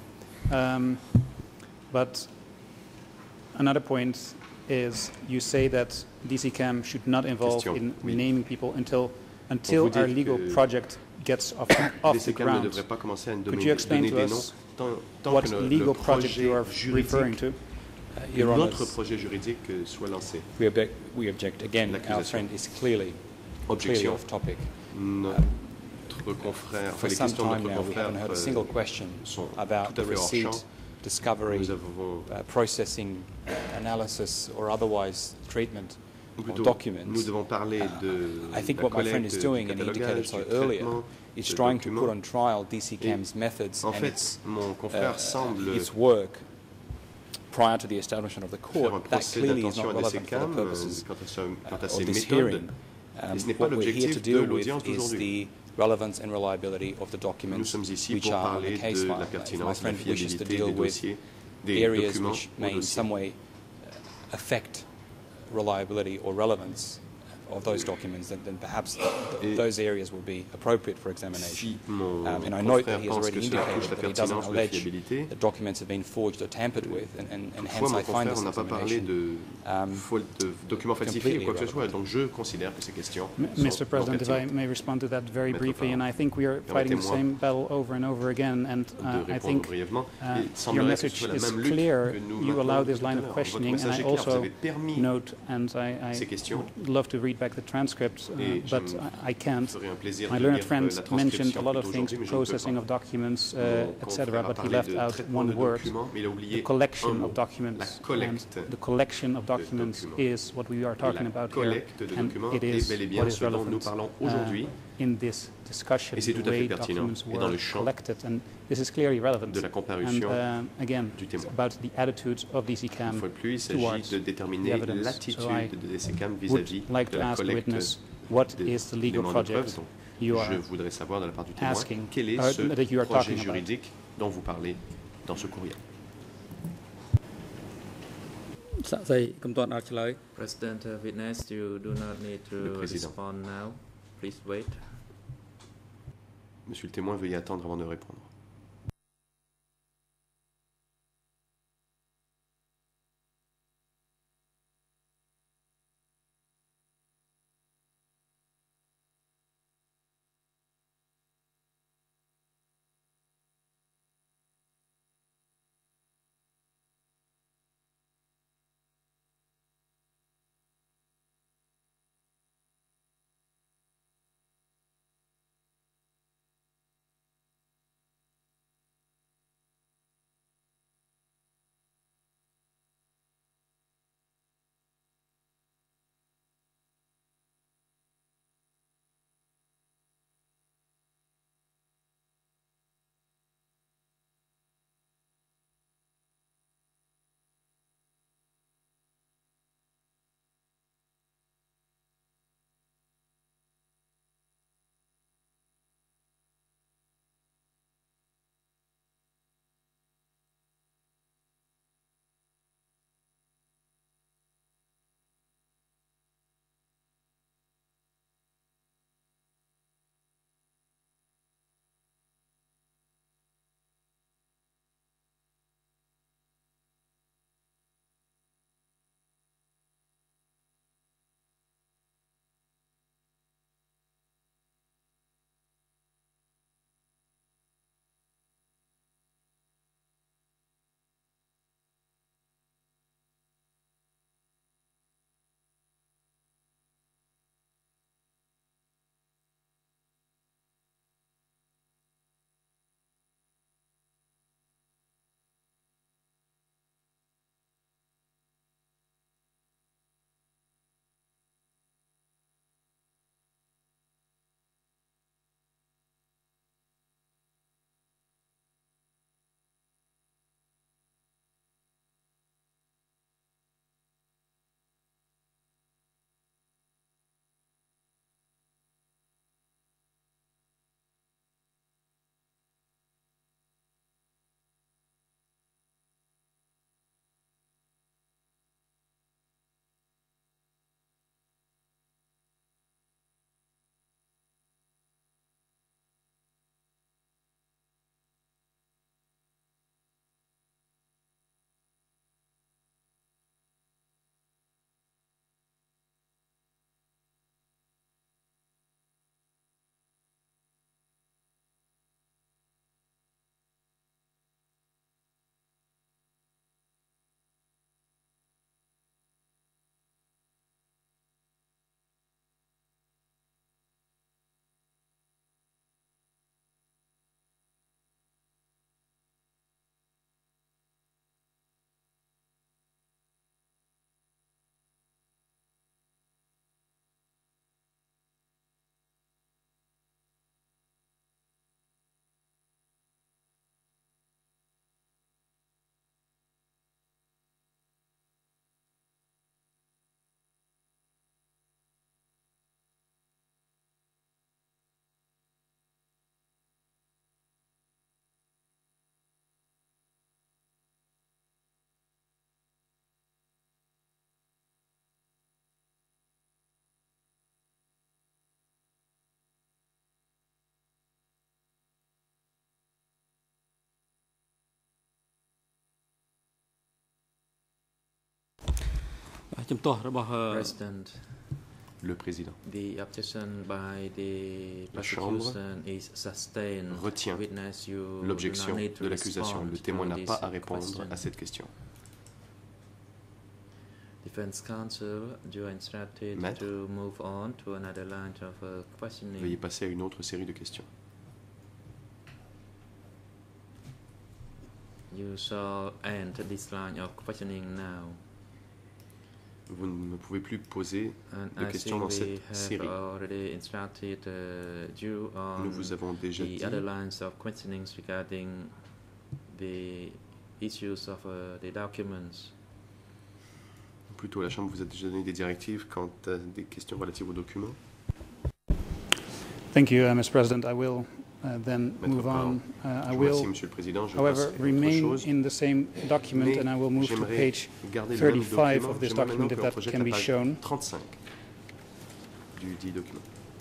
But another point is you say that DCCAM should not involve Question, in oui. naming people until vous dites our legal que project gets off the DCCAM ne ground. devrait pas commencer à Could you explain donner to des us noms tant what que le legal project you projet are referring juridique, to? Your notre Honours, projet juridique soit lancé. we object again. Our L'accusation. friend is clearly Objection. off topic. Notre confrère, For les some questions de time notre now, we haven't heard a single question sont about tout à the fait hors champ. receipt, discovery, Nous avons processing, analysis, or otherwise treatment of plutôt, documents. nous devons parler de I think la what my friend collecte, is du doing, and he indicated catalogage, so du earlier, traitement is de trying to put documents. on trial DCCAM's methods En and fait, mon confrère semble its work prior to the establishment of the faire un court. That procès clearly is d'attention not à relevant for the DCCAM purposes quant à of ses this méthodes. hearing. Et ce n'est pas What we're here to l'objectif de deal with l'audience is d'aujourd'hui. the relevance and reliability of the Nous documents sommes ici which pour are on parler the case de file. la If my pertinence, de la friend wishes to fiabilité deal des with dossiers, des areas documents which au may in dossier. some way affect reliability or relevance of those documents, then perhaps Et those areas will be appropriate for examination. Si mon And I note that confrère he has pense already que cela indicated touche la that he doesn't pertinence ou la allege fiabilité, that documents have been forged or tampered with, and toutefois hence mon I find confrère this n'a pas parlé examination de documents falsifiés ou quoi que ce soit. irrelevant. Donc je considère que ces questions Mr. sont President, if I pertinentes. may respond to that very Maître briefly, Parent. and I think we are fighting the Permettez-moi same battle over and over again, and De I répondre think brièvement. Il your semblerait que ce message soit la is même lutte clear. que nous You maintenons allow depuis this tout à line l'heure. of Votre questioning, and message I est clair. Vous also avez permis note, and I ces questions. would love to read back the transcript, Et je but I can't. ferait un plaisir My de learned lire friend la mentioned a transcription lot of plutôt things, aujourd'hui, mais je ne peux processing pas. of documents, Mon etc., confrère a but he parlé left de out traitement one de word. documents, mais il a oublié The collection un mot. of documents. La collecte And the collection of documents documents. is what we are talking La about collecte here, de and documents it est is bel et bien what is ce dont nous relevant parlons aujourd'hui. in this discussion, Et c'est the tout à fait way pertinent documents et dans were le champ collected, and this is clearly relevant. de la comparution And again, du it's témoin. about the attitudes of Une DCCAM fois de plus, il towards s'agit de the déterminer evidence. l'attitude So I de DCCAM would vis-à-vis like de to la ask the collecte witness, what is the legal d'éléments de preuve. project Donc, you are je voudrais savoir de la part du témoin asking, quel est or ce that you are projet talking about. juridique dont vous parlez dans ce courriel. សាក់សីកំទាន់អត់ឆ្លើយ President witness, you do not need Le to président. respond now. Please wait. Monsieur le témoin, veuillez attendre avant de répondre. ជំទាស់របស់ President, Le président the objection by the La Chambre prosecution is sustained. retient Witness, you do l'objection not need to de l'accusation. respond Le témoin to n'a this pas à répondre question. à cette question. Defense counsel, you are instructed Maître. to move on to another line of questioning. Veuillez passer à une autre série de questions. You shall end this line of questioning now. Vous ne pouvez plus poser And de I questions think dans we cette have série. already instructed you on Nous vous avons déjà the dit other lines of questionings regarding the issues of the documents. Plutôt, la Chambre vous a déjà donné des directives quant à des questions relatives aux documents. Thank you, Mr. President. I will then Maître move on. Brown. I Je vous will, remercie, Monsieur le Président. Je however, passerai à autre remain chose. in the same document, Mais and I will move to j'aimerais page garder le même 35 document. of this J'aimerais document, maintenant if qu'on that projette can la be page shown. 35 du dit document.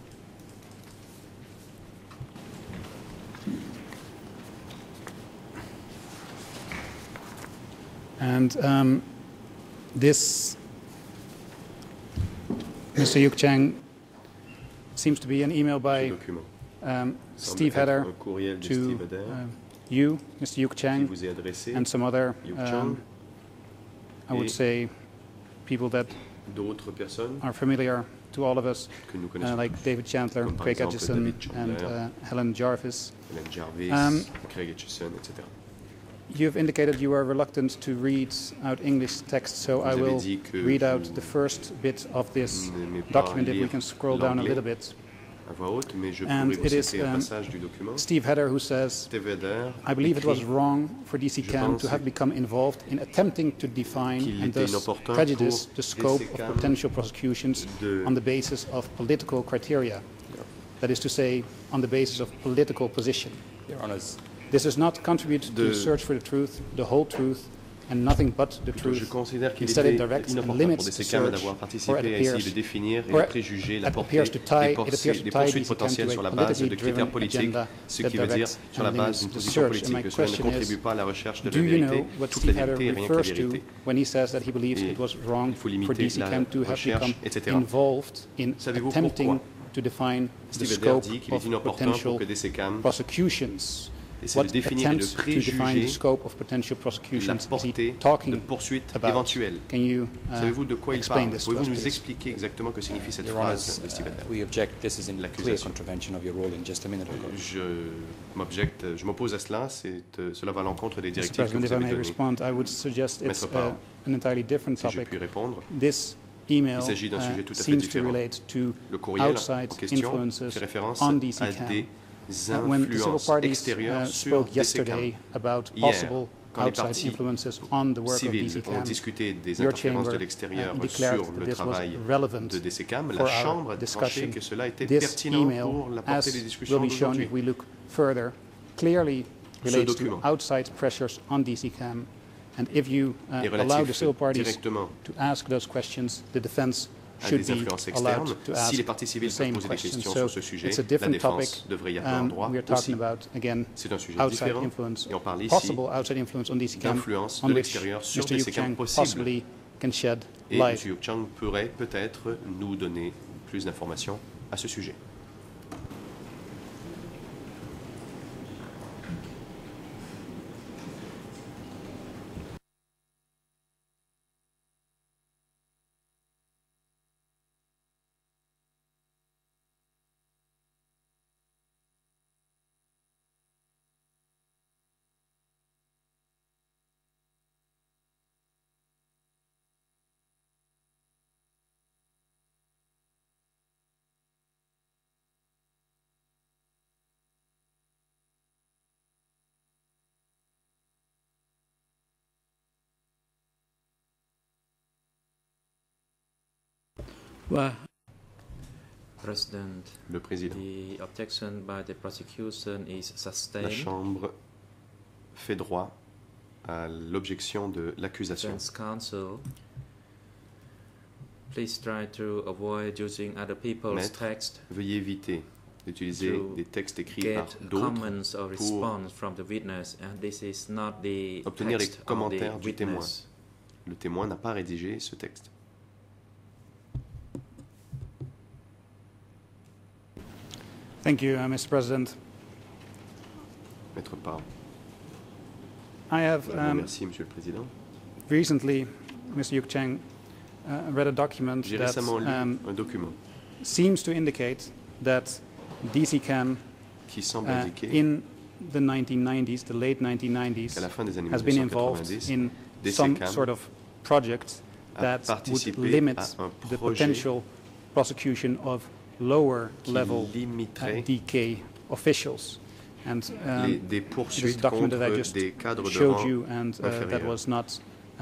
And this, Mr. Yuk Chang, seems to be an email Ce by document Steve semble être Hedder un courriel de to Steve Hedder you, Mr. Yuk qui Chang, vous est adressé, and some other, Yuk Chang, I would et say, people that d'autres personnes are familiar to all of us, que nous connaissons like David Chandler, Comme par Craig exemple Atchison, David Chandler. and Helen Jarvis. Helen Jarvis, Craig Atchison, etc. You've indicated you are reluctant to read out English text, so Vous I avez will dit que read out vous the first bit of this n'aimez pas document if we lire can scroll down a l'anglais little bit. à voix haute, mais je And pourrais vous it is, citer un passage du document. Steve Hedder who says, Steve Hedder I believe it was écrit wrong for DCCAM pense to have become involved in attempting to define qu'il and était thus inopportun prejudice pour the scope of DCCAM potential prosecutions de- on the basis of political criteria. That is to say, on the basis of political position. Your Honours, This does not contribute to De- the search for the truth, the whole truth, and nothing but the Je truth. considère qu'il Instead, it était directs and inopportun limits pour the DCCAM search, d'avoir or participé it à essayer appears- de définir et or de préjuger la it portée appears to tie- des it appears to tie poursuites DCCAM potentielles to a sur la base de politically critères driven politiques, agenda ce that qui veut dire directs sur la and base limits d'une the position search. And politique, my que cela ne question is, contribue pas à la recherche de do la you vérité, know what toute Steve la Hedder vérité et rien que la refers to vérité. when he says that he believes Et it was wrong il faut for limiter DCCAM to la have recherche, become etc. involved in Savez-vous attempting pourquoi to define the Steve Hedder scope dit qu'il est of inopportun potential pour que DCCAM prosecutions? essaie What de définir et de attempts to define the préjuger scope of potential la prosecutions is he portée de talking poursuites about? éventuelles. Can you Savez-vous de quoi il explain parle? this to Pouvez-vous us, nous please? expliquer exactement que signifie cette Your phrase Honours, de Steve Hedder? we object. This is in clear L'accusation. contravention of your ruling just a minute ago. Je m'oppose à cela, cela va à l'encontre des Mr. directives que President, vous if I avez may données. respond, I would suggest it's Maître Brown, an entirely different Si je topic. puis répondre, This email il s'agit d'un sujet tout à fait seems to différent. relate to Le courriel outside en question influences fait référence on à DCCAM. des When the civil influences parties extérieures sur spoke yesterday DCCAM. about Hier, possible quand les outside parties influences on the work of Civils ont DCCAM, discuté des your interférences de chamber l'extérieur declared sur that le this was travail relevant de DCCAM. for La our Chambre a tranché discussion. que cela était This pertinent email, pour la portée des as discussions will be shown d'aujourd'hui. if we look further, clearly Ce relates to document outside pressures on DCCAM. And if you est allow the relatif civil parties directement to ask those questions, the defense à should des be influences allowed externes. to Si ask les parties the civiles peuvent same poser des questions. questions So sur ce sujet, it's a la different topic, défense devrait y avoir and droit we are aussi. talking about, again, C'est un sujet outside différent influence, et on parle ici possible outside influence on DCCAM, d'influence on de which l'extérieur sur Mr. Yuk DCCAM Chang possible. possibly can shed Et light. M. Yuk Chang pourrait peut-être nous donner plus d'informations à ce sujet. President, Le président. the objection by the prosecution is La sustained. Chambre fait droit à l'objection de l'accusation. Defense counsel, please try to avoid using other people's Maître, text Veuillez éviter d'utiliser to des textes écrits get par d'autres comments or response from the witness, and this is not the obtenir les text of the commentaires du témoin. witness. Le témoin n'a pas rédigé ce texte. Thank you, Mr. President. Maître Parr. I have Je vous remercie, Monsieur le Président. recently, Mr. Yuk Chang, read a document J'ai that récemment lu un document seems to indicate that DCCAM qui semble indiquer in the 1990s, the late 1990s, qu'à la fin des années has been involved 1990, in some DCCAM sort of project a that would participé limit à un the projet potential prosecution of lower qui level limiterait DK officials. And des it is a poursuites document that I contre just des cadres de showed rang you, and that inférieur. was not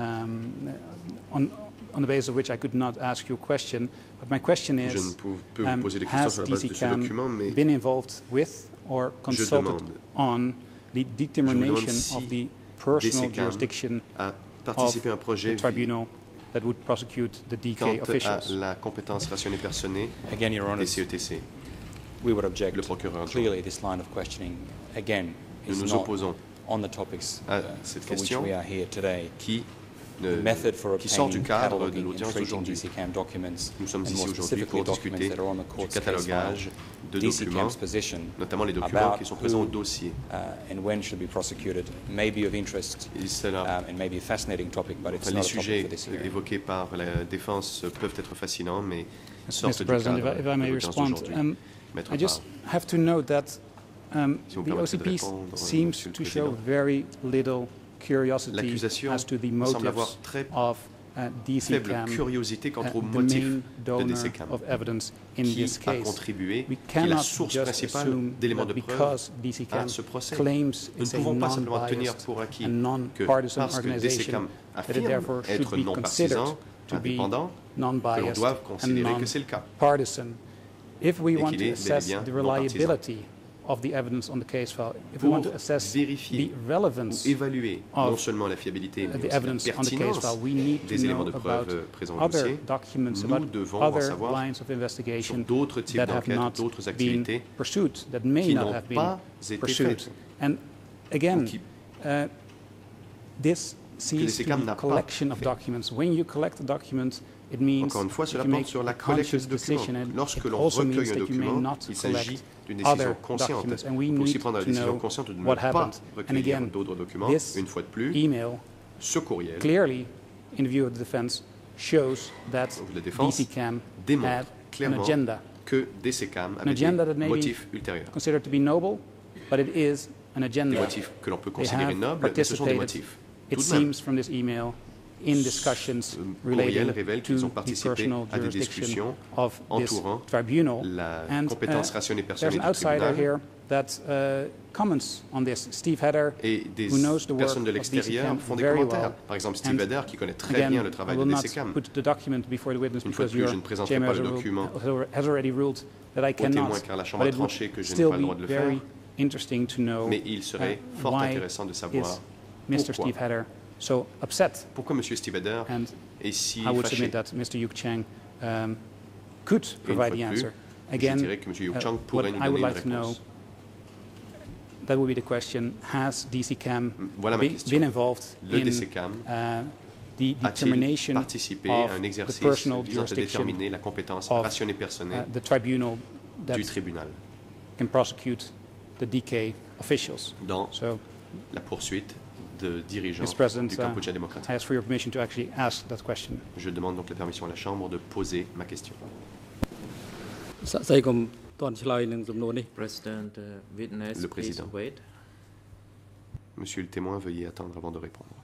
on the basis of which I could not ask you a question. But my question Je ne is, peux vous poser des questions has sur la base de ce DCCAM document, mais been involved with or consulted demande. on the determination si of the personal DCCAM jurisdiction a of participé à un the projet tribunal that would prosecute the DK quant à officials? la compétence rationnée personnée Again, Your Honour, des CETC. we would object. Le procureur adjoint. Clearly, this line of questioning, again, Nous is nous not opposons on the topics à cette for which question we are here today. qui, The method for qui sort du obtaining, cadre de cataloguing, and l'audience treating d'aujourd'hui. DCCAM documents, Nous sommes and ici more aujourd'hui specifically pour documents discuter that are on the du court's case file. catalogage de documents, DCCAM's position notamment les documents about qui sont présents au who, dossier. And when should be prosecuted may be of interest Et cela, and may be a fascinating topic, but it's les not a topic sujets for this hearing. évoqués par la défense peuvent être fascinants, mais sortent Mr. du President, cadre if I de may l'audience respond, d'aujourd'hui. Maître I just Parr. have to note that Si vous the permettez de OCP répondre, seems Monsieur le to show Président. very little curiosity L'accusation as to the semble avoir motives très of faible DCCAM, curiosité quant aux the motifs main de donor DCCAM, of evidence in qui this a case. contribué, We qui est la cannot source just principale assume d'éléments that de preuve because à DCCAM ce procès. claims Nous ne it's a pouvons pas simplement tenir non-biased pour acquis and que non-partisan parce que organization DCCAM that it affirme therefore should être be non considered partisan, to be indépendant, que l'on non-biased doive and considérer que c'est le cas. non-partisan. If we Et want qu'il to est bel et assess bien the non partisan. reliability of the evidence on the case file, if we want to Pour assess vérifier the relevance ou évaluer of non seulement la fiabilité, mais the aussi la evidence on the case pertinence file, we need to des éléments know de about preuve présents au other dossier, documents, nous about devons en other savoir lines of sur investigation d'autres types that have d'enquêtes, not d'autres been activités pursued, that may qui not n'ont have been pas été pursued. faites. And again, Ou qui- this sees to DCCAM the n'a pas collection of fait. documents. When you collect a document, it means Encore une fois, cela that you porte make sur la a collecte conscious de documents. decision, and Lorsque it l'on also means recueille un that you may document, not il s'agit collect d'une décision other consciente. documents, and we Il faut aussi need prendre la to décision know consciente de ne what pas happened. And recueillir again, d'autres documents. this Une fois de plus, email ce courriel clearly, in view of the defense, shows that La défense DCCAM démontre had an clairement agenda que DCCAM avait agenda des that may be motifs ultérieurs. considered to be noble, but it is an Des agenda. motifs que l'on peut They considérer have nobles, mais ce sont des participated, motifs. it Tout de même, seems from this email, in discussions courriel relating révèle to qu'ils ont the participé personal à des jurisdiction discussions of this entourant tribunal. la And compétence rationnée there's personnelle an du outsider tribunal here that comments on this, Steve Hedder, et des who knows the work personnes de of l'extérieur DCCAM font des very commentaires. well. Par exemple, Steve And Eder, qui connaît très again, bien le I travail will de not DCCAM. put the document before the witness Une fois de because plus, your je ne présenterai chamber pas le document has already ruled that I au témoin, cannot. car la Chambre But a it would tranché que je n'ai still pas le droit be de le very faire. interesting to know Mais il serait fort why intéressant de savoir is Mr. pourquoi. Steve Hedder so upset. Pourquoi M. Steve Eder And est si I would fâché. submit that Mr. Yuk Chang could Et une provide fois the de plus, answer. je Again, dirais que M. Yuk Chang what pourrait nous I would donner une like to know, réponse. that would be the question, has DCCAM Voilà ma been question. involved Le in DCCAM the a-t-il determination participé à un of the exercice personal visant à jurisdiction déterminer la compétence of rationnée personnelle the tribunal that du tribunal can prosecute the DK officials? dans So la poursuite de dirigeants Mr. President, du Cambodge I démocratique? ask for your permission to actually ask that question. Je demande donc la permission à la Chambre de poser ma question. សាក់សីកុំតន់ឆ្លើយនឹងសំណួរនេះ President, witness, Le please Président. wait. Monsieur le témoin, veuillez attendre avant de répondre.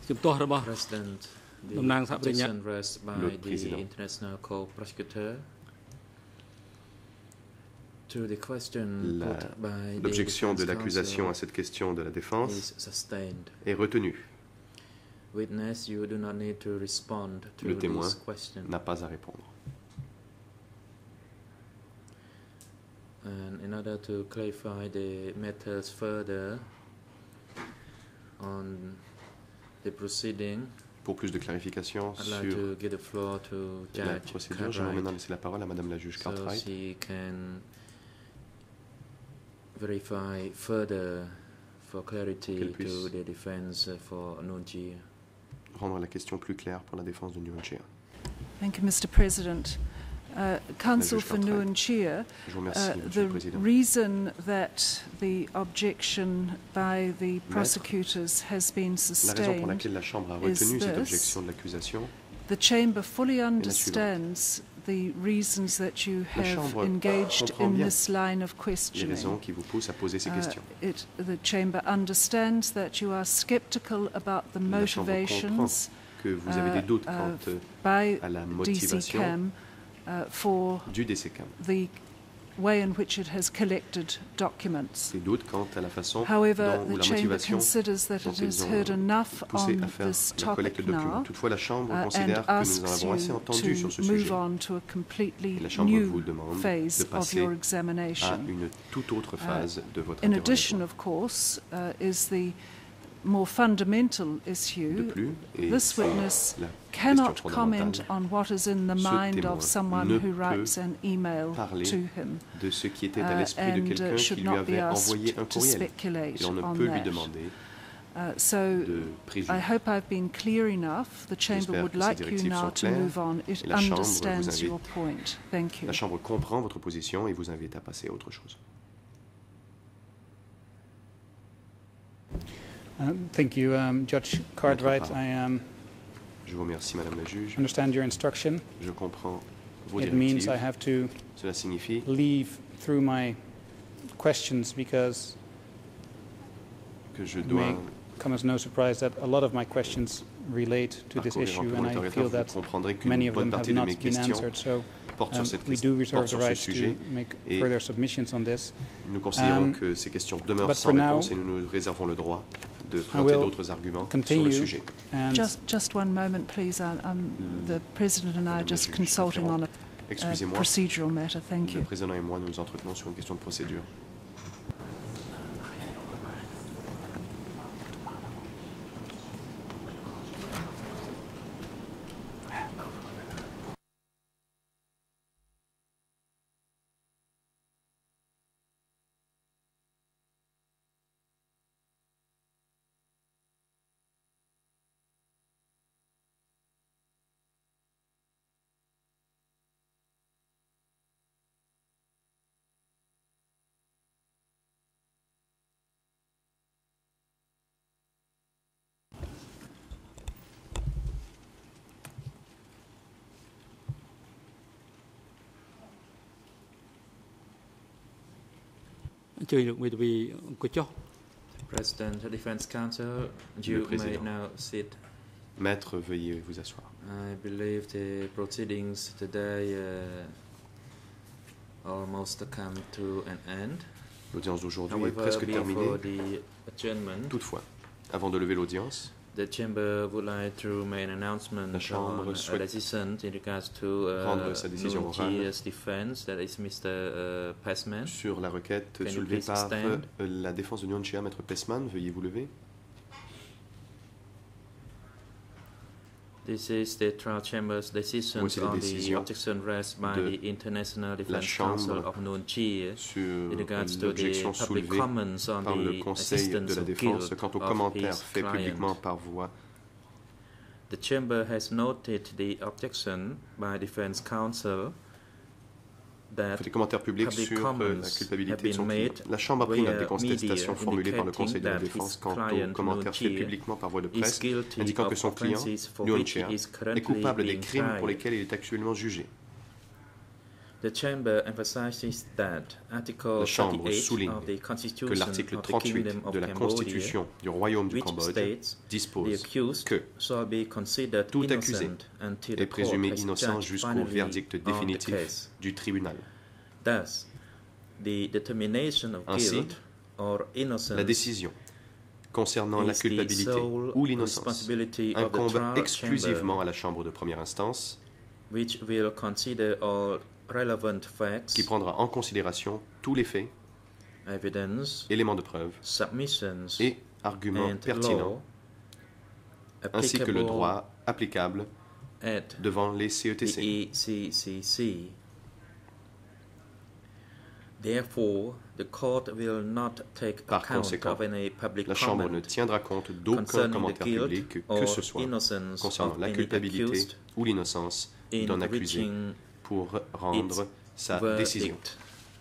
President, the តំណាងសហប្រញ្ញា objection raised by Le the président. international co-prosecutor to the question put by the L'objection de defense l'accusation à counsel cette question de la défense is sustained. est retenue. Witness, you do not need to respond to Le témoin this question. n'a pas à répondre. And in order to clarify the matters further on the proceeding, Pour plus de clarification I'd like sur to give the floor to la Judge procédure, j'aimerais maintenant Cartwright laisser la parole à Madame la juge so Cartwright she can verify further for clarity Qu'elle puisse to the defense for Nuon Chea. rendre la question plus claire pour la défense de Nuon Chea. Thank you, Mr. President. Counsel juge for Cartwright. Nuon Chea, Je vous remercie, Monsieur the le Président. reason that the objection by the prosecutors has been La raison pour sustained, laquelle la Chambre a is retenu cette this. objection de l'accusation, the Chamber fully suivante. understands the reasons that you La have Chambre engaged comprend in bien this line of les questioning. raisons qui vous poussent à poser ces questions. The Chamber understands that you are sceptical about the La Chambre motivations Que vous avez des doutes quant by à la motivation DCCAM for du DCCAM. the way in which it has collected documents. Des doutes quant à la façon However, dont, ou the la Chamber motivation considers that dont it ils has ont heard enough poussé on à faire this la collecte topic de documents. now Toutefois, la Chambre and considère que nous en asks avons assez you entendu sur ce to move sujet. on to a completely Et la Chambre vous new demande phase de of passer your à examination. une toute autre phase de votre In addition, interrogatoire. of course, is the more fundamental De issue. plus, et This c'est witness la cannot question comment fondamentale, on what is in the ce mind témoin of someone ne who peut writes an email parler to him de ce qui était à l'esprit de quelqu'un qui should lui not be avait envoyé asked un to courriel. speculate Et on ne on peut lui that. demander So de I préjuger. hope I've been clear enough. The Chamber J'espère would que ces like you directives now sont to claires move on. It et la Chambre vous understands invite- your point. Thank you. La Chambre comprend votre position et vous invite à passer à autre chose. Thank you, Judge Cartwright. Maître I Je vous remercie, Madame la juge. understand your instruction. Je comprends vos It means directives. I have to Cela signifie leave through my questions because que je it dois, may come as no surprise that a lot of my questions relate to this parcourir un issue, peu and mon I interrogatoire. feel Vous that comprendrez qu'une many of bonne them have partie de not mes been questions answered. So portent sur cette we do reserve portent the sur ce right sujet. to make et- further submissions on this. Nous considérons Um, que ces questions demeurent but sans for now, réponse et nous nous réservons le droit de présenter will d'autres arguments sur continue le sujet. And Just one moment, please. The President and I are Madame la just juge, consulting on a Excusez-moi, procedural matter. Thank le you. président et moi nous entretenons sur une question de procédure. President, the Defense Counsel, you may Président. now sit. Maître, veuillez vous asseoir. I believe the proceedings today almost come to an end. L'audience d'aujourd'hui est However, presque before terminée. the adjournment, Toutefois, avant de lever l'audience, the Chamber would like to make an announcement La Chambre on a souhaite decision in regards to rendre sa décision Nuon orale Chea's defense, that is Mr. Passman. sur la requête Can you soulevée please par stand? la défense de Nuon Chea, Maître Pessman, veuillez vous lever. This is the trial chamber's decision Voici la on the décision objection raised by de the International la Defense Council Chambre of Nuon Chea sur in regards to the l'objection public soulevée comments on par le the Conseil de assistance la of Défense guilt quant aux of commentaires his faits client. publiquement par voie. The chamber has noted the objection by defense counsel that Fait des commentaires publics public sur comments la culpabilité have de son been client. made La Chambre a pris note des via contestations media formulées par le indicating Conseil de la that Défense his quant client, aux commentaires faits Nuon Chea, publiquement par voie de is presse, guilty indiquant que of son client, offences for Nuon which Chea, he is est currently coupable des being crimes pour tried. lesquels il est actuellement jugé. The Chamber emphasizes that Article La Chambre 38 souligne of the que Constitution l'article of the 38 Kingdom of de la Cambodia, Constitution du Royaume du which Cambodge states the dispose accused que shall be considered tout accusé innocent until est the court présumé has innocent judged jusqu'au finally verdict on the définitif case. du tribunal. Thus, the determination of Ainsi, guilt or innocence la décision concernant la is the culpabilité sole ou l'innocence responsibility of the incombe trial exclusivement chamber, à la Chambre de première instance, which will consider all relevant facts, qui prendra en considération tous les faits, evidence, éléments de preuve submissions, et arguments and pertinents, law ainsi que le applicable droit applicable at devant les the CETC. ECCC. Therefore, the court will not take Par account conséquent, of any public La Chambre ne comment tiendra compte d'aucun concerning the commentaire guilt public que or ce soit innocence concernant of la any culpabilité accused ou l'innocence in d'un accusé reaching pour rendre sa décision. verdict.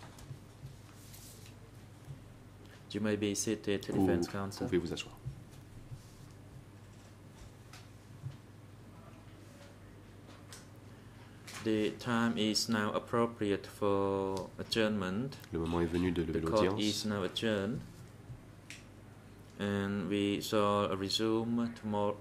You may be seated, Vous defense counsel. pouvez vous asseoir. The time is now appropriate for adjournment. Le moment est venu de lever The court is l'audience. now adjourned, and we shall resume tomorrow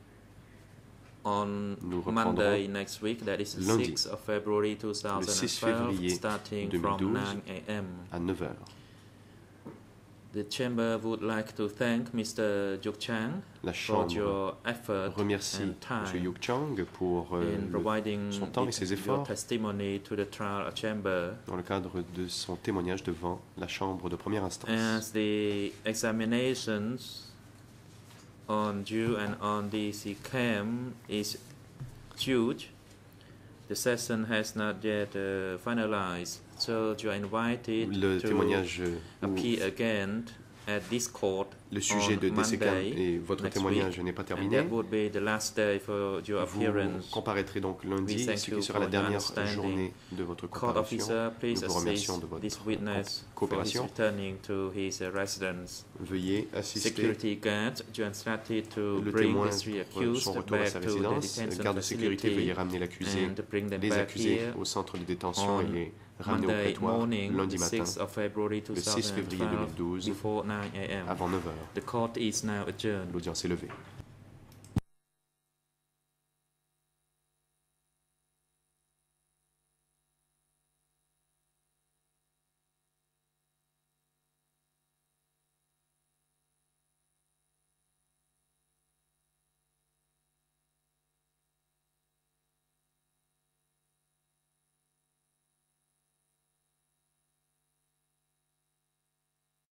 on Nous Monday reprendrons next week. That is the lundi, 6th of February le 6 2012, février starting from 2012 9 a.m. à 9 h. The chamber would like to thank Mr. Juk Chang La for Chambre your effort remercie and M. time Yuk Chang pour in providing son temps et ses your efforts testimony to the trial chamber. dans le cadre de son témoignage devant la Chambre de première instance. As the examinations on you and on the CCAM is huge, the session has not yet finalized, so you are invited Le to témoignage ou appear again at this court le sujet on de DCCAM Monday et votre next témoignage week, n'est pas and terminé. that would be the last day for your Vous appearance. comparaîtrez donc lundi, We thank ce you qui sera la for your dernière understanding. journée de votre Court comparution. officer, please Nous vous remercions assist de votre this witness for his coopération. returning to his residence. Veuillez assister Security guards, you are instructed to le bring témoin the three pour accused son retour à back sa to the résidence. detention Garde de sécurité, veuillez facility ramener l'accusé, and bring them les back accusés here au centre de détention on et les ramener au Monday prétoire morning, lundi the matin 6th of February le 6 février 2012, 2012 before 9 a.m. avant 9 h. The court is now adjourned. L'audience est levée.